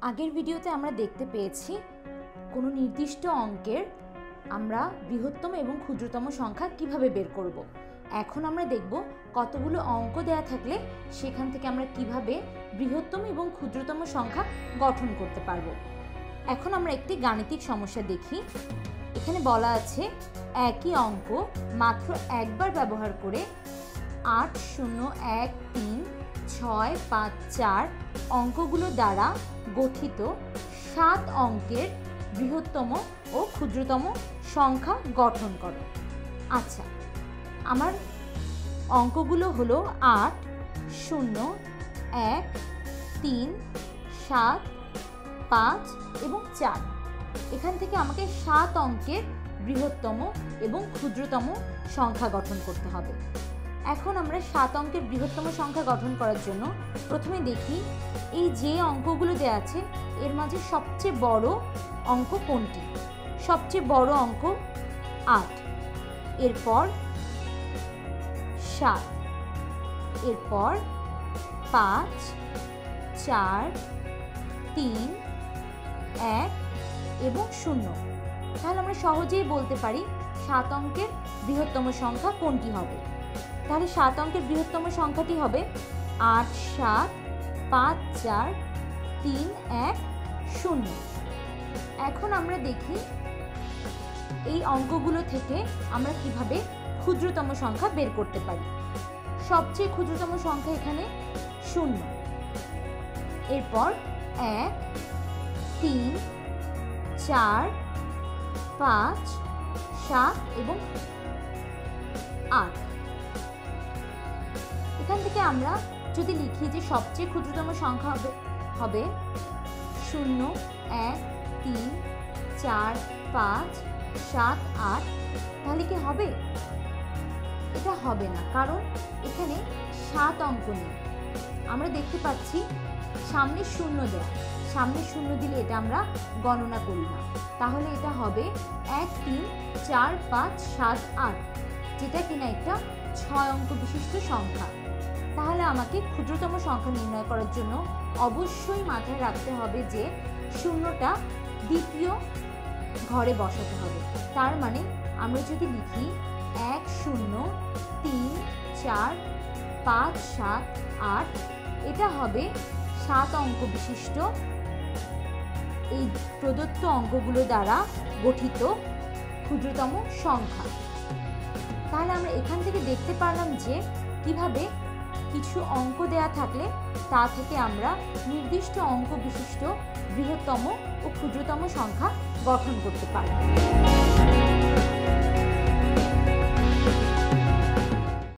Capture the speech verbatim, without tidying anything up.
আগের ভিডিওতে আমরা দেখতে পেয়েছি কোনো নির্দিষ্ট অঙ্কের আমরা বৃহত্তম এবং ক্ষুদ্রতম সংখ্যা কিভাবে বের করব। এখন আমরা দেখব কতগুলো অঙ্ক দেয়া থাকলে সেখান থেকে আমরা কিভাবে বৃহত্তম এবং ক্ষুদ্রতম সংখ্যা গঠন করতে পারব। এখন আমরা একটি গাণিতিক সমস্যা দেখি। এখানে বলা আছে একই অঙ্ক মাত্র একবার ব্যবহার করে আট শূন্য এক তিন ছয় পাঁচ চার অঙ্কগুলো দ্বারা গঠিত সাত অঙ্কের বৃহত্তম ও ক্ষুদ্রতম সংখ্যা গঠন করো। আচ্ছা, আমার অঙ্কগুলো হলো আট শূন্য এক তিন সাত পাঁচ এবং চার। এখান থেকে আমাকে সাত অঙ্কের বৃহত্তম এবং ক্ষুদ্রতম সংখ্যা গঠন করতে হবে। এখন আমরা সাত অঙ্কের বৃহত্তম সংখ্যা গঠন করার জন্য প্রথমে দেখি এই যে অঙ্কগুলো দেওয়া আছে এর মাঝে সবচেয়ে বড় অঙ্ক কোনটি। সবচেয়ে বড় অঙ্ক আট, এরপর সাত, এরপর পাঁচ চার তিন এক এবং শূন্য। তাহলে আমরা সহজেই বলতে পারি সাত অঙ্কের বৃহত্তম সংখ্যা কোনটি হবে। তাহলে সাত অঙ্কের বৃহত্তম সংখ্যাটি হবে আট সাত পাঁচ চার তিন এক শূন্য। এখন আমরা দেখি এই অঙ্কগুলো থেকে আমরা কিভাবে ক্ষুদ্রতম সংখ্যা বের করতে পারি। সবচেয়ে ক্ষুদ্রতম সংখ্যা এখানে শূন্য, এরপর এক তিন চার পাঁচ সাত এবং আট। এখান থেকে আমরা যদি লিখি যে সবচেয়ে ক্ষুদ্রতম সংখ্যা হবে হবে শূন্য এক তিন চার পাঁচ সাত আট, তাহলে কি হবে? এটা হবে না, কারণ এখানে সাত অঙ্ক নেই। আমরা দেখতে পাচ্ছি সামনে শূন্য দেয়া, সামনে শূন্য দিলে এটা আমরা গণনা করি না। তাহলে এটা হবে এক তিন চার পাঁচ সাত আট, যেটা কিনা একটা ছয় অঙ্ক বিশিষ্ট সংখ্যা। তাহলে আমাকে ক্ষুদ্রতম সংখ্যা নির্ণয় করার জন্য অবশ্যই মাথায় রাখতে হবে যে শূন্যটা দ্বিতীয় ঘরে বসাতে হবে। তার মানে আমরা যদি লিখি এক শূন্য তিন চার পাঁচ সাত আট, এটা হবে সাত অঙ্ক বিশিষ্ট এই প্রদত্ত অঙ্কগুলো দ্বারা গঠিত ক্ষুদ্রতম সংখ্যা। তাহলে আমরা এখান থেকে দেখতে পারলাম যে কিভাবে কিছু অঙ্ক দেয়া থাকলে তা থেকে আমরা নির্দিষ্ট অঙ্ক বিশিষ্ট বৃহত্তম ও ক্ষুদ্রতম সংখ্যা গঠন করতে পারি।